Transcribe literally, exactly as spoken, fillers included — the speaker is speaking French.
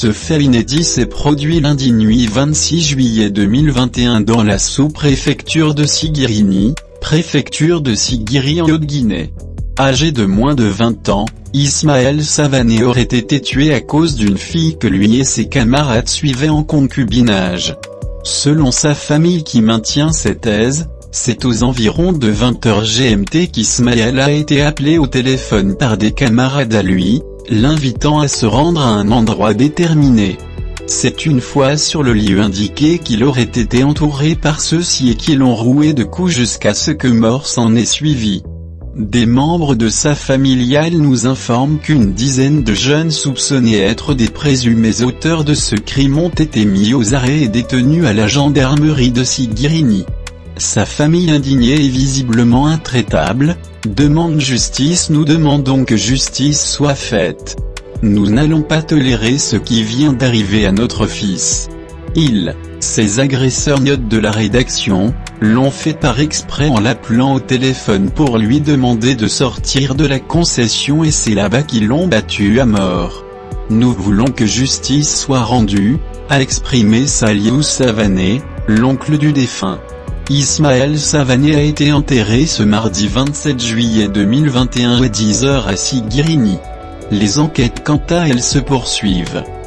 Ce fait inédit s'est produit lundi nuit vingt-six juillet deux mille vingt et un dans la sous-préfecture de Sigirini, préfecture de Sigiri en Haute-Guinée. Âgé de moins de vingt ans, Ismaël Savané aurait été tué à cause d'une fille que lui et ses camarades suivaient en concubinage. Selon sa famille qui maintient cette thèse, c'est aux environs de vingt heures G M T qu'Ismaël a été appelé au téléphone par des camarades à lui, l'invitant à se rendre à un endroit déterminé. C'est une fois sur le lieu indiqué qu'il aurait été entouré par ceux-ci et qui l'ont roué de coups jusqu'à ce que mort s'en ait suivi. Des membres de sa familiale nous informent qu'une dizaine de jeunes soupçonnés être des présumés auteurs de ce crime ont été mis aux arrêts et détenus à la gendarmerie de Sigirini. Sa famille indignée et visiblement intraitable, demande justice. Nous demandons que justice soit faite. Nous n'allons pas tolérer ce qui vient d'arriver à notre fils. Ils, ces agresseurs, note de la rédaction, l'ont fait par exprès en l'appelant au téléphone pour lui demander de sortir de la concession et c'est là-bas qu'ils l'ont battu à mort. Nous voulons que justice soit rendue, a exprimé Saliou Savané, l'oncle du défunt. Ismaël Savané a été enterré ce mardi vingt-sept juillet deux mille vingt et un à dix heures à Sigirini. Les enquêtes quant à elles se poursuivent.